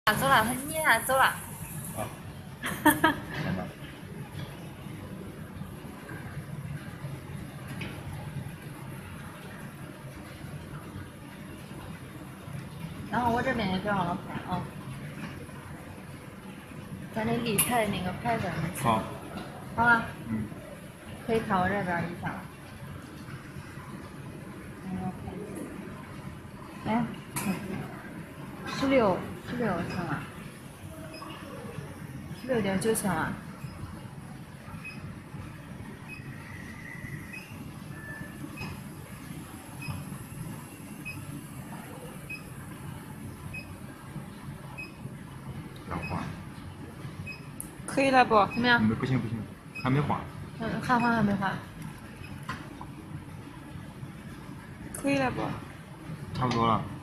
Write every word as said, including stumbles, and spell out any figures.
走了，很厉害，走了。 啊。看吧。 然后我这边也装上了牌啊，咱那立牌的那个牌子。 好。 好吧。 嗯。 可以看我这边一下。哎，十六，十六行了，十六点九行了。 要画。 可以了不？怎么样？ 没，不行不行，还没画。 嗯，还画还没画？可以了不？ 差不多了。